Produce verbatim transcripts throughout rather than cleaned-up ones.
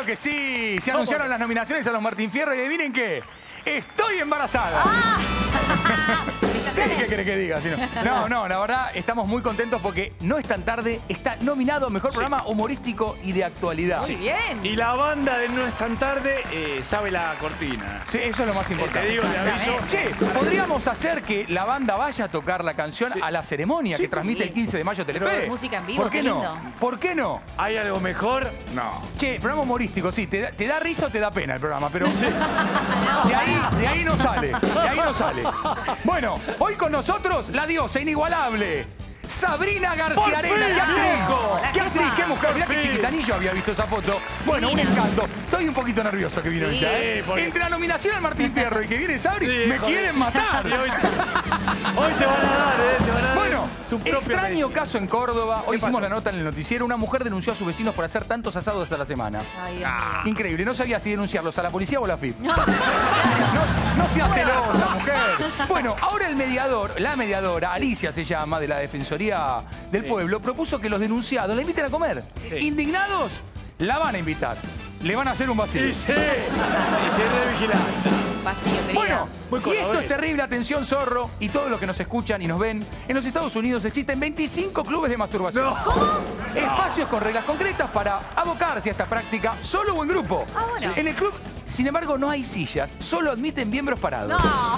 que sí. Se anunciaron las nominaciones a los Martín Fierro y adivinen qué. ¡Estoy embarazada! Ah. Sí, ¿qué querés que diga? Si no. no, no, la verdad estamos muy contentos porque No es tan tarde está nominado a Mejor Sí. Programa Humorístico y de Actualidad. Muy bien. Y la banda de No es tan tarde eh, sabe la cortina. Sí, eso es lo más importante. Te digo, te aviso. Che, podríamos hacer que la banda vaya a tocar la canción Sí. a la ceremonia Sí, que transmite sí. el quince de mayo Telefe. Música en vivo, ¿Por qué, qué no? lindo. ¿Por qué no? ¿Hay algo mejor? No. Che, programa humorístico, sí. ¿Te da, te da risa o te da pena el programa? Pero de, ahí, de ahí no sale. De ahí no sale. Bueno, hoy con nosotros la diosa inigualable, Sabrina García Arena. fin, ¡Qué actriz! viejo! ¡Qué actriz! ¡Qué mujer! Mirá Por qué fin. chiquita, ni yo había visto esa foto. Bueno, un Divina. encanto. Estoy un poquito nervioso que vino Sí. ella, ¿eh? Sí, porque- Entre la nominación al Martín Fierro y que viene Sabri, Sí, me joder. quieren matar. Y hoy, hoy te van a dar, ¿eh? Te van a dar Bueno, tu propia extraño medicina. caso en Córdoba. Hoy ¿Qué hicimos pasó? la nota en el noticiero. Una mujer denunció a sus vecinos por hacer tantos asados a la semana. Ay, Dios Ah. mío. Increíble, no sabía si denunciarlos a la policía o a la F I P. No, no seas celosa, mujer. Bueno, ahora el mediador, la mediadora, Alicia se llama, de la Defensoría del Sí. Pueblo, propuso que los denunciados la inviten a comer. Sí. Indignados, la van a invitar. Le van a hacer un vacío. Y sí, y sí, re vigilante. Vacío, querida. Bueno, Muy y esto cordobés. es terrible, atención zorro, y todos los que nos escuchan y nos ven, en los Estados Unidos existen veinticinco clubes de masturbación. No. Espacios con reglas concretas para abocarse a esta práctica solo o en grupo. Ah, bueno. En el club, sin embargo, no hay sillas, solo admiten miembros parados. No.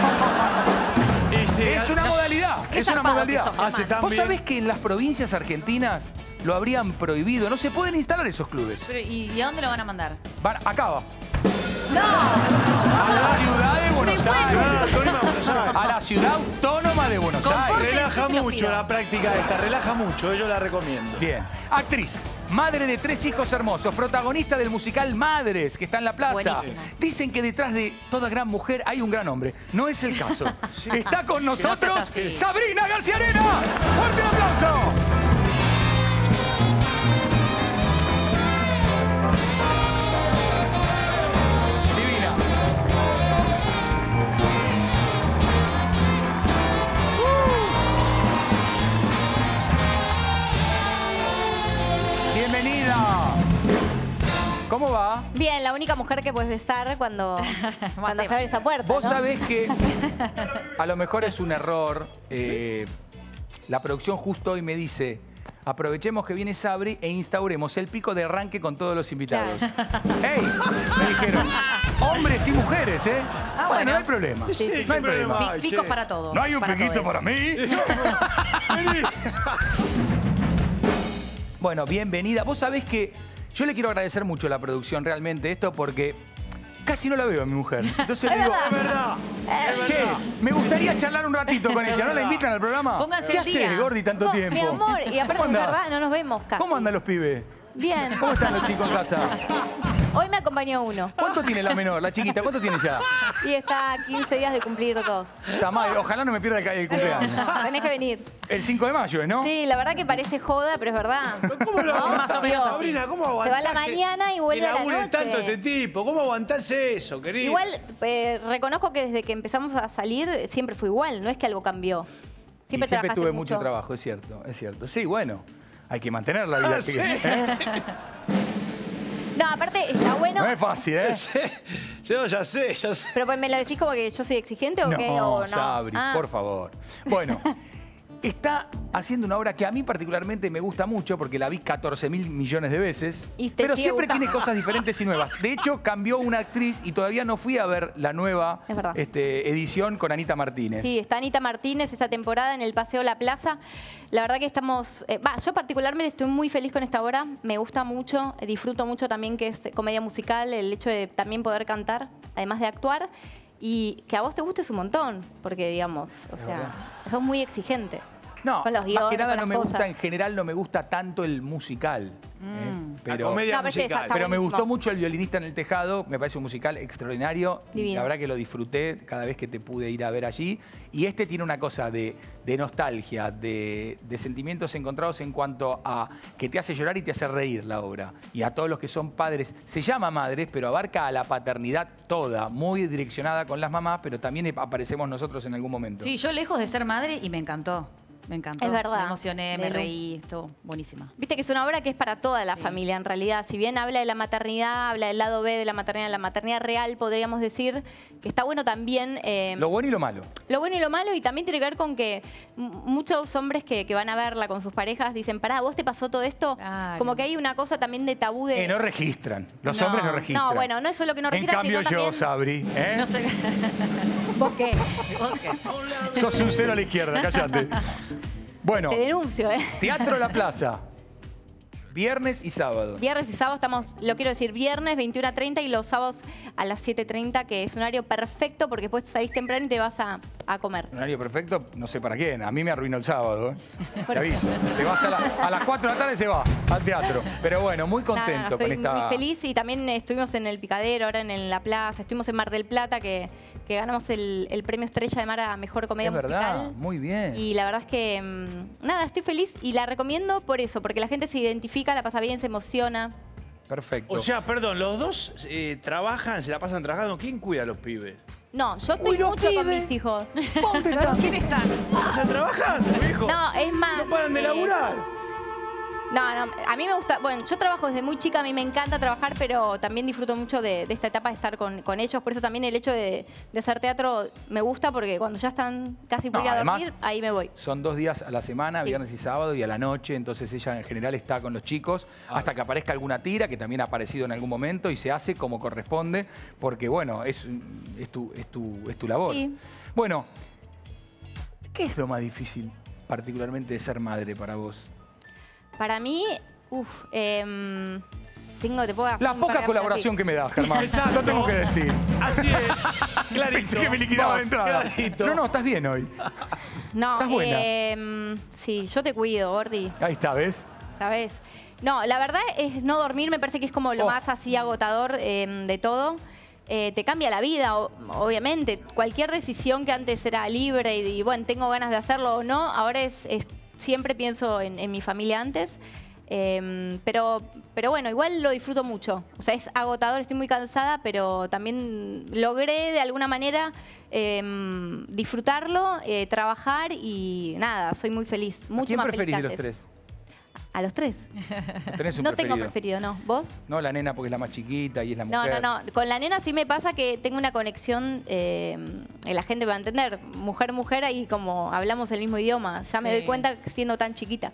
Y sí, Es una modalidad, Qué es una zarpado modalidad. que sos, Hace Germán. tan ¿Vos bien. sabés que en las provincias argentinas lo habrían prohibido? No se pueden instalar esos clubes. Pero, ¿y, ¿y a dónde lo van a mandar? Van, acá va. ¡No! A la ciudad de Buenos Se fue. Aires. Ah, Autónoma de Buenos Aires. A la ciudad autónoma de Buenos Comporte. Aires. Relaja sí se lo mucho pido. la práctica esta, relaja mucho, yo la recomiendo. Bien. Actriz. Madre de tres hijos hermosos, protagonista del musical Madres, que está en la plaza. Buenísimo. Dicen que detrás de toda gran mujer hay un gran hombre. No es el caso. Está con nosotros seas así. Sabrina García Arena. ¡Fuerte el aplauso! Divina. Bienvenida. ¿Cómo va? Bien, la única mujer que puedes besar cuando, cuando se abre esa puerta. Vos ¿no? sabés que a lo mejor es un error. eh, la producción justo hoy me dice, aprovechemos que viene Sabri e instauremos el pico de arranque con todos los invitados. ¡Ey! Me dijeron, hombres y mujeres, ¿eh? Ah, bueno, bueno. no hay problema. Sí, no ¿qué hay problema. problema? Pi- Ay, Picos che. para todos. ¿No hay un para piquito todes. para mí? Vení. Bueno, bienvenida. Vos sabés que yo le quiero agradecer mucho a la producción realmente esto porque casi no la veo a mi mujer. Entonces le digo, Es verdad, es che, verdad. me gustaría charlar un ratito con ella. ¿No la invitan al programa? Pónganse ¿Qué al día. haces, Gordi, tanto No, tiempo? Mi amor, y aparte ¿Cómo es andás? verdad, no nos vemos casi. ¿Cómo andan los pibes? Bien. ¿Cómo están los chicos en casa? Hoy me acompañó uno. ¿Cuánto tiene la menor, la chiquita? ¿Cuánto tiene ya? Y está a quince días de cumplir dos. Está mal, ojalá no me pierda el, el cumpleaños. Tenés que venir. El cinco de mayo, ¿es, no? Sí, la verdad que parece joda, pero es verdad. ¿Cómo lo ¿No? Más o menos así. Sabrina, ¿cómo Se aguantás va a la que- mañana y vuelve que a la labure noche? tanto este tipo? ¿Cómo aguantás eso, querido? Igual, eh, reconozco que desde que empezamos a salir eh, siempre fue igual, no es que algo cambió. Y Siempre, siempre trabajaste tuve mucho trabajo, es cierto, es cierto. Sí, bueno, hay que mantener la vida. Ah, así sí. que, ¿eh? No, aparte está bueno, No es fácil, ¿eh? Yo ya sé, ya sé. pero pues, ¿me lo decís como que yo soy exigente o qué? No, O no? Sabri, Ah. por favor. Bueno, está haciendo una obra que a mí particularmente me gusta mucho porque la vi catorce mil millones de veces. Y te Pero sigue siempre gustando. tiene cosas diferentes y nuevas. De hecho, cambió una actriz y todavía no fui a ver la nueva Es verdad. este, edición con Anita Martínez. Sí, está Anita Martínez esta temporada en el Paseo La Plaza. La verdad que estamos... eh, Va, yo particularmente estoy muy feliz con esta obra. Me gusta mucho, eh, disfruto mucho también que es comedia musical, el hecho de también poder cantar, además de actuar. Y que a vos te guste es un montón, porque digamos, o sea, sos muy exigente. No, Con los más guiones, que nada con no las me gusta, cosas. en general no me gusta tanto el musical. ¿eh? La Pero, comedia No, pero este musical. está pero me buenísimo. gustó mucho El violinista en el tejado, me parece un musical extraordinario. Y Divino. la verdad que lo disfruté cada vez que te pude ir a ver allí. Y este tiene una cosa de, de nostalgia, de, de sentimientos encontrados en cuanto a que te hace llorar y te hace reír la obra. Y a todos los que son padres, se llama Madres, pero abarca a la paternidad toda, muy direccionada con las mamás, pero también aparecemos nosotros en algún momento. Sí, yo lejos de ser madre y me encantó. Me encantó. Es verdad. Me emocioné, me Delu. reí, estuvo buenísima. Viste que es una obra que es para toda la Sí. familia, en realidad. Si bien habla de la maternidad, habla del lado B de la maternidad, la maternidad real, podríamos decir, que está bueno también... eh, Lo bueno y lo malo. Lo bueno y lo malo, y también tiene que ver con que m- muchos hombres que, que van a verla con sus parejas dicen, pará, ¿vos te pasó todo esto? Claro. Como que hay una cosa también de tabú de... Eh, no registran. Los No. hombres no registran. No, bueno, no es solo que no En registran, cambio sino yo, también... Sabri, ¿eh? No sé. ¿Vos qué? ¿Vos qué? Sos un cero a la izquierda, cállate. Bueno, Te denuncio, ¿eh? Teatro La Plaza. Viernes y sábado. Viernes y sábado estamos, lo quiero decir, viernes veintiuna treinta y los sábados a las siete treinta, que es un horario perfecto porque después salís temprano y te vas a, a comer. Un horario perfecto, no sé para quién. A mí me arruinó el sábado, ¿eh? Te aviso. Te vas a, la- a las cuatro de la tarde se va al teatro. Pero bueno, muy No, no, contento no, estoy con esta... muy feliz y también estuvimos en el Picadero, ahora en, el- la plaza, estuvimos en Mar del Plata, que, que ganamos el, el premio Estrella de Mar a Mejor Comedia Es verdad, Musical. muy bien. Y la verdad es que, mm, nada, estoy feliz y la recomiendo por eso, porque la gente se identifica, la pasa bien, se emociona. Perfecto. O sea, perdón, los dos eh, trabajan, se la pasan trabajando. ¿Quién cuida a los pibes? No, yo estoy Uy, los mucho con pibes. mis hijos. ¿Dónde están? ¿Quién está? O sea, trabajando, viejo. No, es más... No paran de eh, laburar. No, no, a mí me gusta, bueno, yo trabajo desde muy chica, a mí me encanta trabajar, pero también disfruto mucho de, de esta etapa de estar con, con ellos, por eso también el hecho de, de hacer teatro me gusta, porque cuando ya están casi por No, ir a además- dormir, ahí me voy. Son dos días a la semana, Sí. viernes y sábado, y a la noche, entonces ella en general está con los chicos hasta que aparezca alguna tira, que también ha aparecido en algún momento, y se hace como corresponde, porque bueno, es, es, tu, es, tu, es tu labor. Sí. Bueno, ¿qué es lo más difícil particularmente de ser madre para vos? Para mí, uff, em, tengo, te puedo hacer La un poca par de- colaboración sí. que me das, Germán. Exacto. Lo tengo que decir. Así es. Clarito. Pensé que me liquidaba de Vos, entrada. clarito. No, no, estás bien hoy. No, Estás buena. em, sí, yo te cuido, Gordi, Ahí está, ¿ves? ¿sabes? No, la verdad es no dormir, me parece que es como lo Oh. más así agotador em, de todo. Eh, te cambia la vida, o- obviamente. Cualquier decisión que antes era libre y, y, bueno, tengo ganas de hacerlo o no, ahora es, es- siempre pienso en, en mi familia antes. Em, pero, pero bueno, igual lo disfruto mucho. O sea, es agotador, estoy muy cansada, pero también logré de alguna manera em, disfrutarlo, eh, trabajar y nada, soy muy feliz. ¿A Mucho quién más feliz preferís que de los antes. tres? ¿A los tres? ¿No tenés un No preferido? tengo preferido, ¿no? ¿Vos? No, la nena porque es la más chiquita y es la No, mujer. no, no. Con la nena sí me pasa que tengo una conexión, eh, la gente va a entender, mujer, mujer, ahí como hablamos el mismo idioma. Ya me Sí. doy cuenta siendo tan chiquita.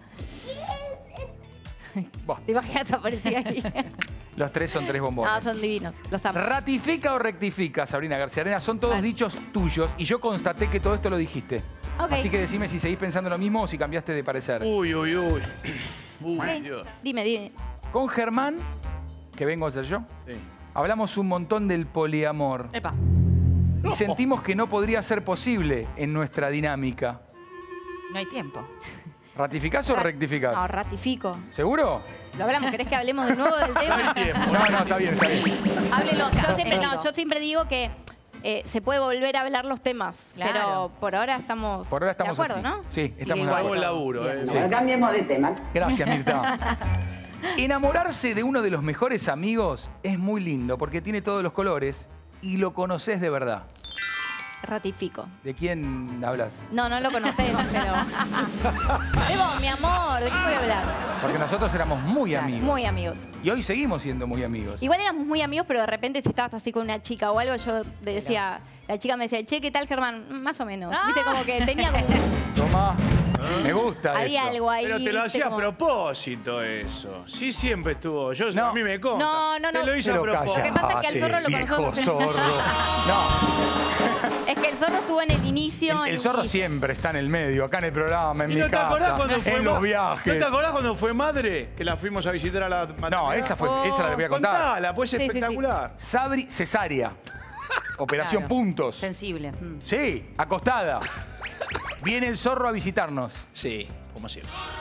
Buah, ¿Te imaginas aparecer ahí? los tres son tres bombones. No, son divinos. Los amo. ¿Ratifica o rectifica, Sabrina García Arena? Son todos Vale. dichos tuyos y yo constaté que todo esto lo dijiste. Ok. Así que decime si seguís pensando lo mismo o si cambiaste de parecer. Uy, uy, uy. Uy, Ok. Dios. Dime, dime. Con Germán, que vengo a ser yo, Sí. hablamos un montón del poliamor Epa. y sentimos que no podría ser posible en nuestra dinámica. No hay tiempo. ¿Ratificás o Ra- rectificás? No, ratifico. ¿Seguro? Lo hablamos, ¿querés que hablemos de nuevo del tema? No, no, está bien, está bien. Háblelo acá. Yo siempre, en no, vivo. yo siempre digo que eh, se puede volver a hablar los temas, Claro. pero por ahora estamos, Por ahora estamos de acuerdo, así. ¿no? Sí, estamos de Hago acuerdo. el laburo, eh. Sí. Bueno, cambiemos de tema. Gracias, Mirta. Enamorarse de uno de los mejores amigos es muy lindo porque tiene todos los colores y lo conoces de verdad. Ratifico. ¿De quién hablas? No, no lo conocemos, pero... De vos, mi amor, ¿de qué voy a hablar? Porque nosotros éramos muy amigos. Muy amigos. Y hoy seguimos siendo muy amigos. Igual éramos muy amigos, pero de repente si estabas así con una chica o algo, yo decía... La chica me decía, che, ¿qué tal, Germán? Mm, Más o menos. Ah. Viste, como que tenía como... Tomá, me gusta Había eso. algo ahí. Pero te lo viste, hacía como- a propósito eso. Sí, siempre estuvo. Yo, No. a mí me consta. No, no, no. Te lo hice a Pero propósito. Lo que pasa es que al zorro lo viejo conocemos. zorro. No, Es que el zorro estuvo en el inicio. el, el y- zorro siempre está en el medio, acá en el programa, en ¿Y mi no te acordás casa, cuando fue en ma- los viajes. ¿No te acordás cuando fue madre? Que la fuimos a visitar a la maternidad. No, esa fue, Oh. esa la voy a contar. Contala, pues es Sí, sí, sí. espectacular. Sabri cesárea. Operación Claro. puntos. Sensible. Mm. Sí, acostada. Viene el zorro a visitarnos. Sí, como siempre.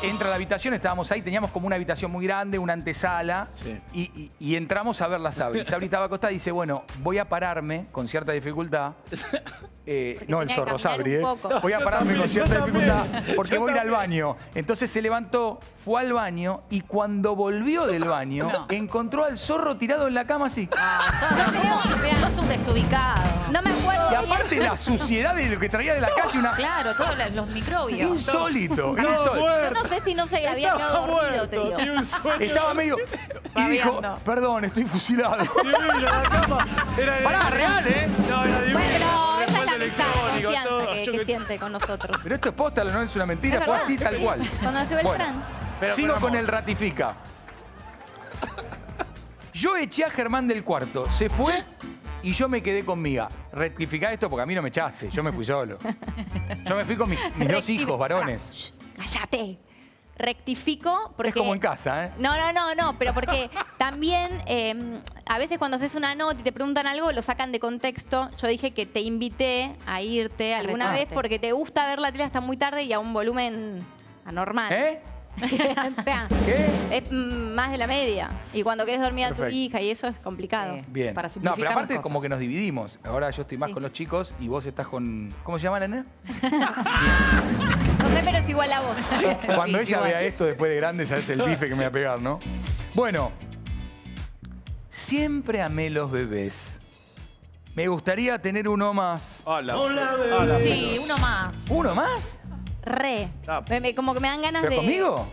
entra a la habitación, estábamos ahí, teníamos como una habitación muy grande, una antesala, Sí. y, y- y entramos a ver la Sabri. Sabri estaba acostada y dice, bueno, voy a pararme con cierta dificultad. Eh, Porque no el tenía que zorro, caminar Sabri, un ¿eh? poco. Voy a Yo pararme también, con cierta yo también. dificultad porque Yo voy a ir al también. baño. Entonces se levantó, fue al baño y cuando volvió del baño, No. encontró al zorro tirado en la cama así. Ah, sos, mirá, sos un desubicado. No me acuerdo. Y aparte la suciedad de lo que traía de la calle, una... Claro, todos los- los microbios. Insólito, No, insólito. Yo no sé si no se había quedado dormido, te digo. Tiene un sueño. Estaba medio... Y dijo, Babeando. perdón, estoy fusilado. Divino, la cama. Era de- Pará, real, ¿eh? No, era divino. Bueno, pero esa es la Respaldo amistad, la electrónico, confianza todo. que, Yo que que- siente con nosotros. Pero esto es posta, no es una mentira, Es fue verdad. así tal cual. Conoció Bueno, Beltrán. Pero, sigo pero, con amor. el ratifica. Yo eché a Germán del cuarto, se fue y yo me quedé conmigo. Rectificá esto porque a mí no me echaste, yo me fui solo. Yo me fui con mis, mis dos Rectifica. hijos varones. Cállate. Rectifico porque... Es como en casa, ¿eh? No, no, no, no, pero porque también eh, a veces cuando haces una nota y te preguntan algo, lo sacan de contexto. Yo dije que te invité a irte alguna retarte. vez porque te gusta ver la tele hasta muy tarde y a un volumen anormal. ¿Eh? O sea, ¿Qué? es mm, más de la media. Y cuando querés dormir a tu Perfecto. hija y eso es complicado. Sí. Bien. Para No, simplificar pero aparte las como cosas. que nos dividimos. Ahora yo estoy más con los chicos y vos estás con... ¿Cómo se llama la nena? No sé, pero es igual a vos. Cuando Sí, ella igual. vea esto después de grande, sabes el bife que me va a pegar, ¿no? Bueno, siempre amé los bebés. Me gustaría tener uno más. Hola. Hola. Sí, uno más. ¿Uno más? Re. Ah. Me- me- como que me dan ganas ¿Pero de... conmigo?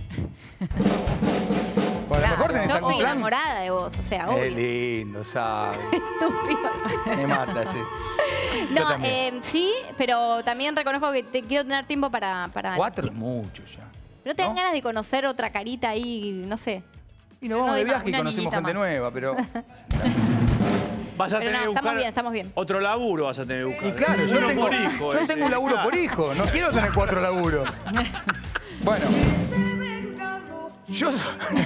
Por a lo mejor tenés Yo algún estoy plan. enamorada de vos, o sea, Qué obvio. lindo, ¿sabes? Estúpido. Me mata, sí. Yo No, también. eh, sí, pero también reconozco que te quiero tener tiempo para... para Cuatro es mucho ya. ¿No te dan ¿no? ganas de conocer otra carita ahí, no sé? Y nos vamos No, de de viaje y una conocemos niñita gente más. nueva, pero... Vas a Pero tener no, que estamos buscar bien, estamos bien. otro laburo vas a tener que buscar. Y claro, yo Uno tengo, por hijo. yo eh. tengo un laburo por hijo. No quiero tener cuatro laburos. Bueno. Yo soy...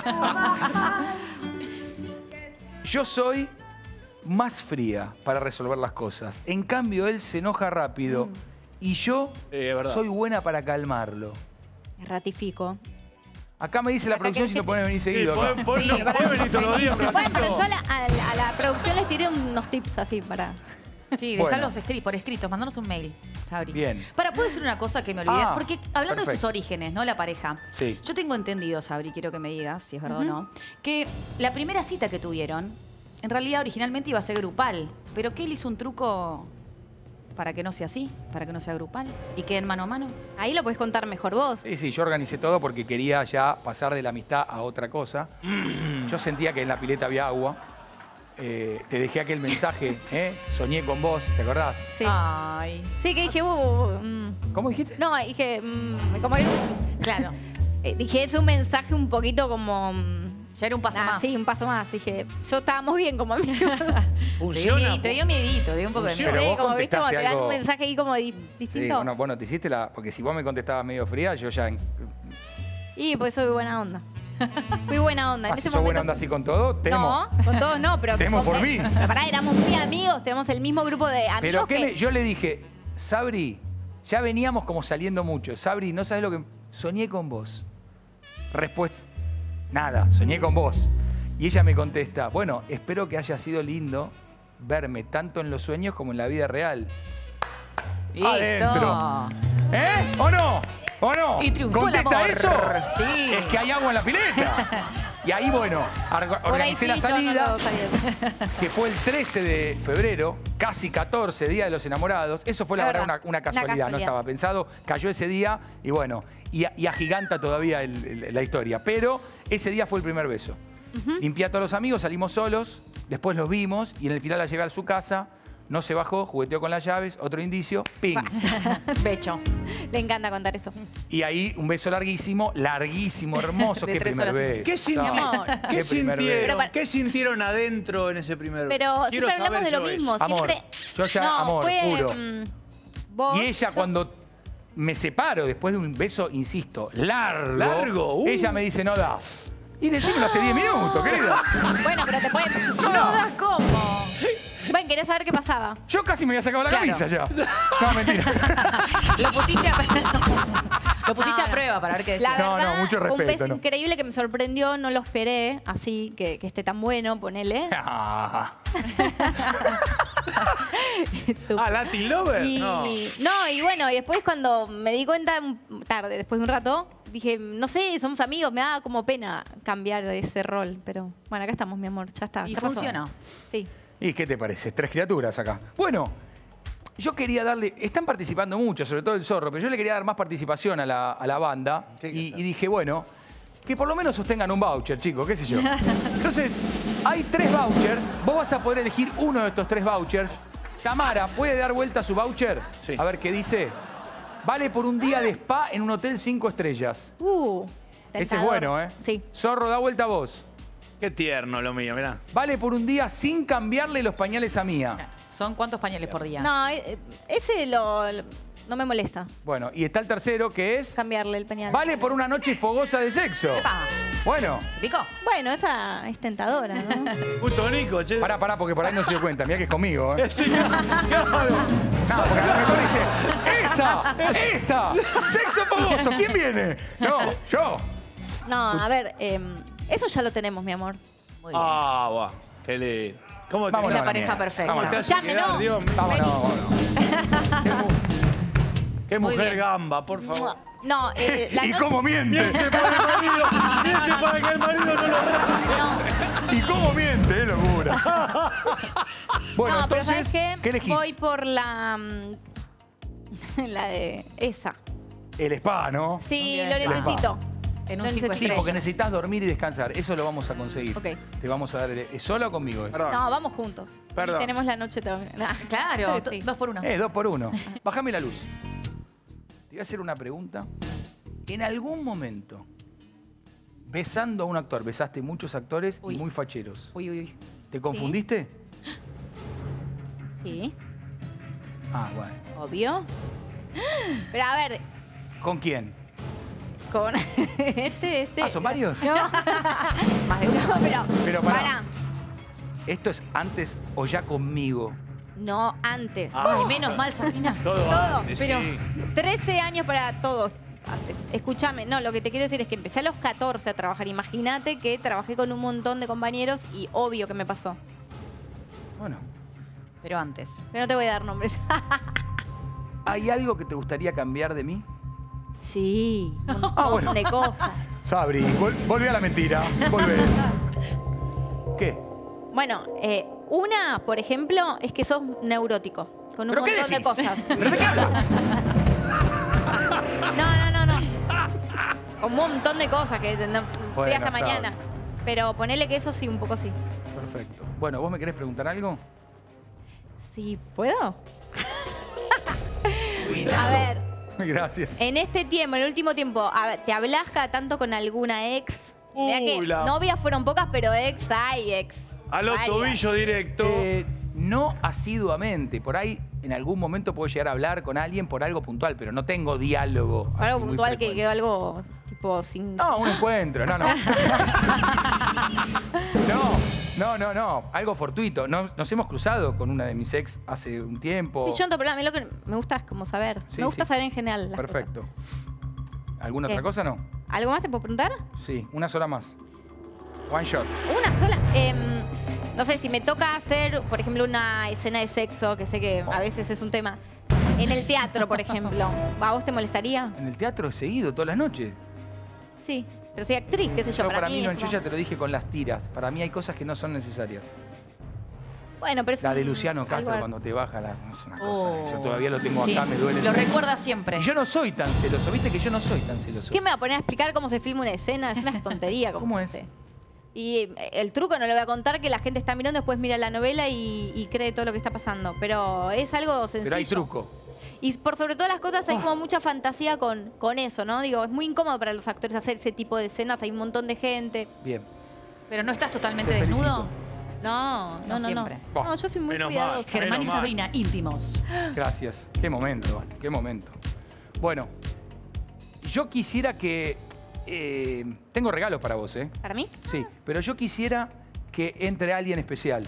Yo soy más fría para resolver las cosas. En cambio, él se enoja rápido. Y yo Eh, es verdad. soy buena para calmarlo. Ratifico. Acá me dice la Acá producción que- si no podés venir Sí, seguido acá. podés- podés- Sí, no para- podés venir todos los días, pero Bueno, pero yo a la, a la- a la producción les tiré unos tips así para... Sí, Bueno. dejalos escri- por escritos, mandanos un mail, Sabri. Bien. Para, ¿puedo decir una cosa que me olvidé? Ah, Porque hablando de sus perfecto. orígenes, ¿no? La pareja. Sí. Yo tengo entendido, Sabri, quiero que me digas si es verdad o no, que la primera cita que tuvieron, en realidad originalmente iba a ser grupal, pero que él hizo un truco para que no sea así, para que no sea grupal y queden mano a mano. Ahí lo podés contar mejor vos. Sí, sí, yo organicé todo porque quería ya pasar de la amistad a otra cosa. Yo sentía que en la pileta había agua. Eh, te dejé aquel mensaje, ¿eh? Soñé con vos, ¿te acordás? Sí. Ay. Sí, que dije... uh, uh, mm. ¿Cómo dijiste? No, dije... mm, como que- Claro. eh, dije, es un mensaje un poquito como... mm, Ya era un paso ah, más. Sí, un paso más. Dije, yo estábamos bien como amigos. Te dio Funciona. miedito, te dio miedito, te dio un poco de Funciona. miedo. Pero vos como viste, como te contestaste dan algo- un mensaje ahí como di- Sí, distinto. bueno, bueno, te hiciste la... Porque si vos me contestabas medio fría, yo ya... Y pues soy buena onda. Fui buena onda. En Ah, ese si sos buena momento- onda así con todo, temo. No, con todos no, pero... Temo por mí. Pero pará, éramos muy amigos, tenemos el mismo grupo de amigos Pero ¿qué que... me- yo le dije, Sabri, ya veníamos como saliendo mucho. Sabri, no sabes lo que... Soñé con vos. Respuesta, nada, soñé con vos. Y ella me contesta, bueno, espero que haya sido lindo verme tanto en los sueños como en la vida real. Listo. Adentro. ¿Eh? ¿O no? ¿O no? Y triunfó el ¿Contesta amor. eso? Sí. Es que hay agua en la pileta. Y ahí, bueno, ar- Por ahí organicé sí, la yo no salida, lo sabía. que fue el trece de febrero, casi catorce, Día de los Enamorados. Eso fue la Es verdad una, verdad, una una casualidad, no casualidad. estaba pensado. Cayó ese día y bueno, y, y agiganta todavía el- el- la historia. Pero ese día fue el primer beso. Limpié a todos los amigos, salimos solos, después los vimos y en el final la llevé a su casa. No se bajó, jugueteó con las llaves, otro indicio, ¡ping! Becho. Le encanta contar eso. Y ahí un beso larguísimo, larguísimo, hermoso. De Qué tres primer horas y- beso. ¿Qué sintieron? amor. ¿Qué, Qué primer sintieron? beso. ¿Qué sintieron adentro en ese primer Pero Quiero siempre hablamos de saber lo yo mismo. eso. Amor, Siempre... yo ya, no, amor, fue, puro. mm, vos, Y ella yo- cuando me separo después de un beso, insisto, largo. Largo, uh. Ella me dice, no da. Y decímelo hace diez minutos, querida. Bueno, pero te pueden... No das cómo. Bueno, quería saber qué pasaba. Yo casi me había sacado la Claro. camisa ya. No, mentira. Lo pusiste a, lo pusiste a prueba. prueba para ver qué decía. La No, no, verdad, mucho un respeto, pez no. increíble que me sorprendió, no lo esperé, así, que, que esté tan bueno, ponele. Ah, Ah, Latin Lover. Y, No. no, y bueno, y después cuando me di cuenta, un- tarde, después de un rato, dije, no sé, somos amigos, me da como pena cambiar ese rol. Pero bueno, acá estamos, mi amor, ya está. Y ya pasó. funcionó. Sí. ¿Y qué te parece? Tres criaturas acá. Bueno, yo quería darle... Están participando mucho, sobre todo el Zorro, pero yo le quería dar más participación a la, a la banda. ¿Qué Y, querés? y dije, bueno, que por lo menos sostengan un voucher, chicos, qué sé yo. Entonces, hay tres vouchers. Vos vas a poder elegir uno de estos tres vouchers. Tamara, ¿puede dar vuelta a su voucher? Sí. A ver qué dice. Vale por un día de spa en un hotel cinco estrellas. Uh, Ese es tentador. bueno, ¿eh? Sí. Zorro, da vuelta a vos. Qué tierno lo mío, mirá. Vale por un día sin cambiarle los pañales a Mía. ¿Son cuántos pañales por día? No, eh, ese lo, lo- no me molesta, Bueno, y está el tercero que es... cambiarle el pañal. Vale por una noche fogosa de sexo. Epa. Bueno, ¿Se picó? Bueno, esa es tentadora, ¿no? Justo Nico, che. pará, pará, porque por ahí no se dio cuenta. Mirá que es conmigo, ¿eh? Sí, claro. No, porque a lo mejor dice, ¡esa! ¡Esa! ¡Sexo fogoso! ¿Quién viene? No, yo. No, a ver, eh, eso ya lo tenemos, mi amor. Muy bien. Ah, guau. Qué lindo. ¿Cómo te, Vámonos Es la a la pareja mierda. perfecta. ¿Cómo te hace Llame, quedar, no. Dios mío? Vámonos, vámonos. Qué Muy mujer bien. gamba, por favor. No, eh, la ¿Y noche- cómo miente? Miente para el marido. Miente para que el marido no lo vea. no, ¿Y cómo miente? ¡Eh, locura! Bueno, no, pero entonces, ¿sabes qué? ¿qué elegís? Voy por la... mm, la de esa. El spa, ¿no? Sí, Bien. lo El necesito. En un Lo cinco necesito. Sí, estrellas. porque necesitas dormir y descansar. Eso lo vamos a conseguir. Ok. Te vamos a dar... el- ¿Es sola o conmigo? eh? Perdón. No, vamos juntos. Perdón. Y tenemos la noche también. Nah. Claro, Sí. dos por uno. Eh, dos por uno. Bájame la luz. Te voy a hacer una pregunta. En algún momento, besando a un actor, besaste muchos actores Uy. y muy facheros. Uy, uy, uy. ¿Te confundiste? Sí, Ah, bueno. obvio. Pero a ver, ¿Con quién? con este, este. Ah, ¿son varios? No, Más de uno. no, pero. Pero pará. pará. ¿Esto es antes o ya conmigo? No, antes. Ay, menos mal, Sabrina. Todo, Todo, antes, pero sí. trece años para todos antes. Escúchame, no, lo que te quiero decir es que empecé a los catorce a trabajar. Imagínate que trabajé con un montón de compañeros y obvio que me pasó. Bueno. Pero antes. Pero no te voy a dar nombres. ¿Hay algo que te gustaría cambiar de mí? Sí, un montón Ah, bueno. de cosas. Sabri, vol- volví a la mentira. Volvé. ¿Qué? Bueno, eh, una, por ejemplo, es que sos neurótico. Con un ¿Pero qué montón de decís? cosas. ¿Pero de qué hablas? No, no, no, no. Con un montón de cosas que no, estoy Bueno, hasta sabe. mañana. Pero ponele que eso sí, un poco sí. Perfecto. Bueno, ¿vos me querés preguntar algo? Sí, ¿puedo? A ver, Gracias. en este tiempo, en el último tiempo, a ver, ¿te hablas cada tanto con alguna ex? Mirá que Uy, la- novias fueron pocas, pero ex hay ex. A los Varias. tobillos directo. Eh, no asiduamente. Por ahí, en algún momento puedo llegar a hablar con alguien por algo puntual, pero no tengo diálogo. así Algo muy puntual que frecuente. quedó algo tipo sin... No, un encuentro, no, no. No, no, no, no. Algo fortuito. No- nos hemos cruzado con una de mis ex hace un tiempo. Sí, yo no, pero a mí lo que me gusta es como saber. Sí, me gusta sí. saber en general las Perfecto. ¿Alguna ¿Qué? otra cosa no? cosas. ¿Algo más te puedo preguntar? Sí, una sola más. One shot. Una sola. Em, no sé, si me toca hacer, por ejemplo, una escena de sexo, que sé que a veces es un tema. En el teatro, por ejemplo. ¿A vos te molestaría? En el teatro he seguido todas las noches. Sí. Pero soy actriz, qué sé yo. Pero para, mí, no, es yo como- ya te lo dije con las tiras. Para mí hay cosas que no son necesarias. Bueno, pero es La de un- Luciano Castro algo- cuando te baja la... Es una cosa. Oh. Yo todavía lo tengo Sí, acá, me duele. Lo recuerda siempre. Y yo no soy tan celoso. ¿Viste que yo no soy tan celoso? ¿Qué me va a poner a explicar cómo se filma una escena? Es una tontería. Como ¿Cómo no es? sé. Y eh, el truco no lo voy a contar, que la gente está mirando, después mira la novela y, y cree todo lo que está pasando. Pero es algo sencillo. Pero hay truco. Y por sobre todas las cosas hay Ah. como mucha fantasía con, con eso, ¿no? Digo, es muy incómodo para los actores hacer ese tipo de escenas, hay un montón de gente. Bien. Pero no estás totalmente Te felicito. desnudo. No, no, no, no. siempre. Bah. No, yo soy muy Menos mal. cuidadosa. Germán Germán y mal. Sabrina, íntimos. Gracias. Qué momento, qué momento. Bueno, yo quisiera que... eh, tengo regalos para vos, ¿eh? ¿Para mí? Sí, pero yo quisiera que entre alguien especial.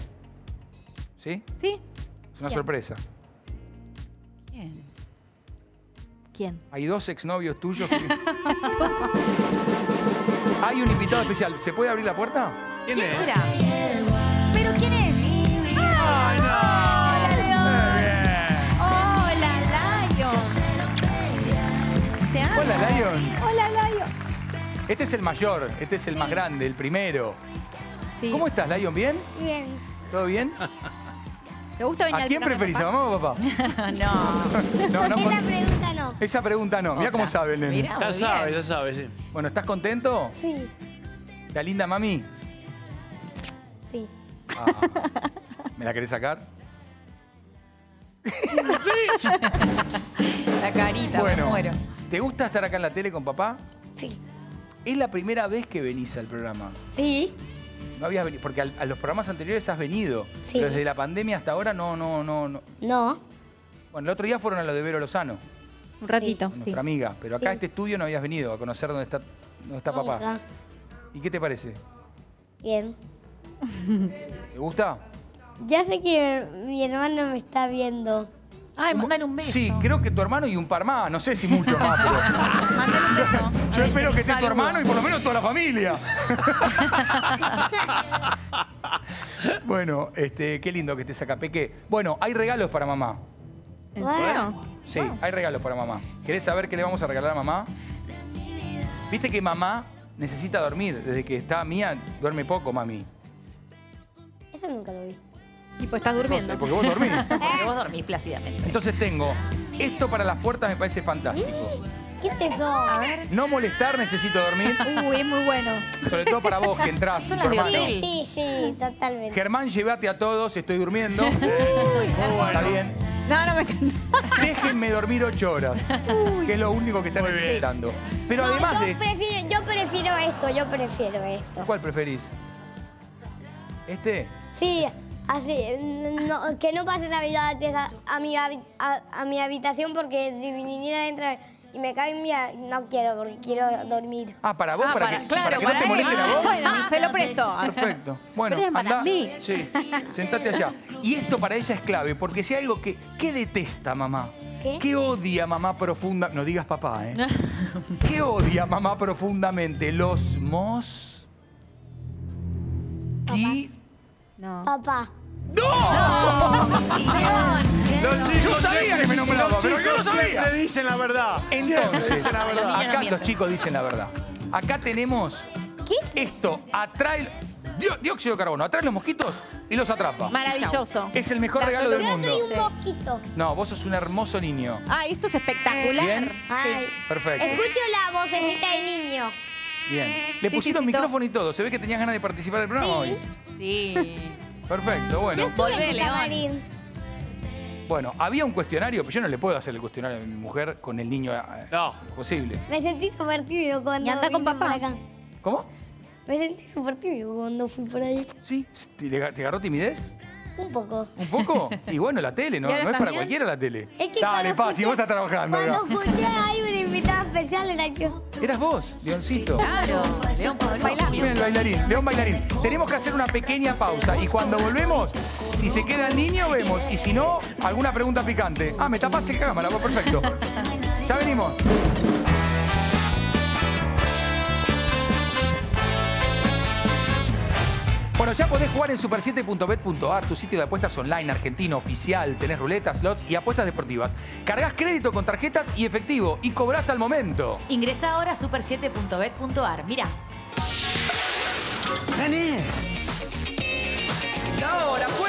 ¿Sí? Sí. Es una Bien. sorpresa. Bien. ¿Quién? Hay dos exnovios tuyos. Que... Hay un invitado especial. ¿Se puede abrir la puerta? ¿Quién, ¿Quién es? será? ¿Pero quién es? ¡Ay, no! ¡Hola, León! Muy bien. ¡Hola, Lion! ¿Te amo? Hola, Lion. Hola, Lion. Este es el mayor, este es el más grande, el primero. Sí. ¿Cómo estás, Lion? ¿Bien? Bien. ¿Todo bien? ¿Te gusta venir ¿A al quién programa, preferís, a papá? mamá o a papá? No. No, no, Esa con- pregunta no. esa pregunta no. Mira cómo sabe el nene. Mirá, Ya muy sabe, bien. ya sabe, sí. Bueno, ¿estás contento? Sí. ¿La linda mami? Sí. Ah, ¿me la querés sacar? La carita, me Bueno, muero. ¿te gusta estar acá en la tele con papá? Sí. Es la primera vez que venís al programa. Sí. No habías venido, porque al- a los programas anteriores has venido. Sí. Pero desde la pandemia hasta ahora no, no, no, no. No. Bueno, el otro día fueron a lo de Vero Lozano, Un ratito, sí. nuestra amiga. Pero acá a este estudio no habías venido a conocer dónde está, dónde está papá. Hola. ¿Y qué te parece? Bien. ¿Te gusta? Ya sé que mi hermano me está viendo. Ay, mandale un beso. Sí, creo que tu hermano y un par más. No sé si mucho más, pero... Mandale un beso. Yo Ay, espero que esté tu saludo. hermano y por lo menos toda la familia. Bueno, este, qué lindo que estés acá, Peque. Bueno, hay regalos para mamá. ¿En serio? Sí, hay regalos para mamá. ¿Querés saber qué le vamos a regalar a mamá? Viste que mamá necesita dormir. Desde que está mía, duerme poco, mami. Eso nunca lo vi. Y pues estás No durmiendo. sé, porque vos dormís. Porque vos dormís plácidamente. Entonces tengo, esto para las puertas me parece fantástico. ¿Qué es eso? A ver. No molestar, necesito dormir. Uy, es muy bueno. Sobre todo para vos que entrás. Son tu las de hermano. hotel. Sí, sí, totalmente. Germán, llévate a todos, estoy durmiendo. Está bien. No, no me... Déjenme dormir ocho horas, que es lo único que están Muy bien. necesitando. Pero No, además yo de... Prefiero, yo prefiero esto, yo prefiero esto. ¿Cuál preferís? ¿Este? Sí, así, no, que no pase Navidad a, a, mi, habi- a, a mi habitación porque si viniera entra y me cambia, no quiero porque quiero dormir. Ah, para vos, Ah, para, para- que, claro, para que para no te él. molesten a Ah, vos. bueno, se lo presto. Perfecto. Bueno, Pero es para andá. mí. Sí, sentate allá. Y esto para ella es clave, porque si hay algo que... ¿Qué detesta mamá? ¿Qué? odia mamá profunda? No digas papá, ¿eh? ¿Qué odia mamá profundamente? Los mos... Qui... No. Papá. Los chicos Yo sabía que me nombraba, los pero yo chicos no sabía. siempre dicen la verdad. Siempre Entonces, dicen la verdad. Los niños no acá mienten. los chicos dicen la verdad. Acá tenemos... ¿Qué es eso? Esto atrae... dió- Dióxido de carbono, atrae los mosquitos y los atrapa. Maravilloso. Es el mejor La regalo del Yo mundo. soy un mosquito. No, vos sos un hermoso niño. Ay, esto es espectacular. Bien. Ay. Perfecto. Escucho la vocecita de niño. Bien. Le Sí, pusieron sí, sí, micrófono y todo. Se ve que tenías ganas de participar del programa hoy. Sí. Perfecto, Yo bueno. estuve Volvé, en tu León. camarín. Bueno, había un cuestionario, pero yo no le puedo hacer el cuestionario a mi mujer con el niño. eh, No. Posible. Me sentí súper tímido cuando Y anda con vine papá. por acá. ¿Cómo? Me sentí súper tímido cuando fui por ahí. Sí. ¿Te, le- te agarró timidez? Un poco. ¿Un poco? Y bueno, la tele, ¿no? ¿Y ahora No es estás para bien? cualquiera la tele. Es que Dale, cuando pa, si escuché- vos estás trabajando acá. Cuando escuché ahí una invitada especial era yo. Eras vos, Leoncito. Claro. León, bailá. Mira el bailarín, León bailarín. Tenemos que hacer una pequeña pausa y cuando volvemos, si se queda el niño, vemos. Y si no, alguna pregunta picante. Ah, me tapás el cámara, vos, perfecto. Ya venimos. Bueno, ya podés jugar en super siete punto bet punto a r, tu sitio de apuestas online argentino oficial. Tenés ruletas, slots y apuestas deportivas. Cargas crédito con tarjetas y efectivo y cobrás al momento. Ingresa ahora a super siete punto bet punto a r. Mira. ¡Gané! ¡Ahora fue!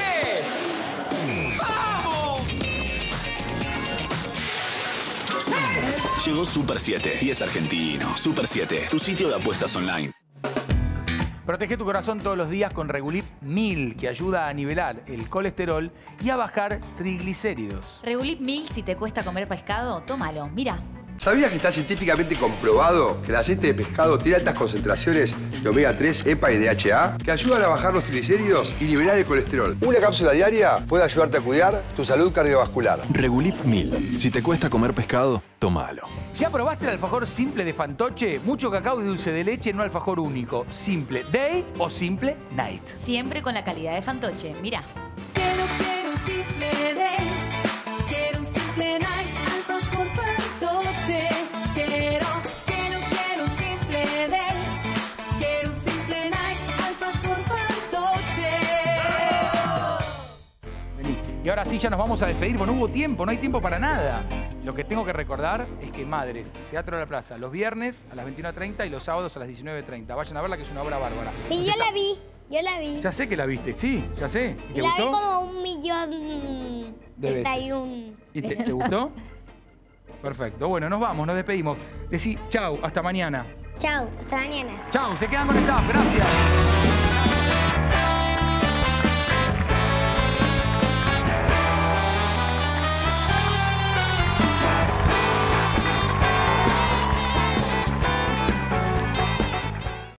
Llegó Super siete y es argentino. Super siete, tu sitio de apuestas online. Protege tu corazón todos los días con Regulip mil, que ayuda a nivelar el colesterol y a bajar triglicéridos. Regulip mil, si te cuesta comer pescado, tómalo. Mira. ¿Sabías que está científicamente comprobado que el aceite de pescado tiene altas concentraciones de omega tres, EPA y D H A que ayudan a bajar los triglicéridos y nivelar el colesterol? Una cápsula diaria puede ayudarte a cuidar tu salud cardiovascular. Regulip mil. Si te cuesta comer pescado, tómalo. ¿Ya probaste el alfajor simple de Fantoche? Mucho cacao y dulce de leche en un alfajor único. Simple Day o Simple Night. Siempre con la calidad de Fantoche. Mira. Quiero, quiero un simple day, quiero un simple night, alfajor Fantoche. ahora sí ya nos vamos a despedir, porque no hubo tiempo, no hay tiempo para nada. Lo que tengo que recordar es que Madres, Teatro de la Plaza, los viernes a las veintiuna treinta y los sábados a las diecinueve treinta. Vayan a verla, que es una obra bárbara. Sí, yo la vi, yo la vi. Ya sé que la viste, sí, ya sé. ¿Y te la gustó? vi como un millón de treinta y veces. un. ¿Y te, te gustó? Perfecto. Bueno, nos vamos, nos despedimos. Decí chau, hasta mañana. Chao, hasta mañana. Chau, se quedan conectados. Gracias.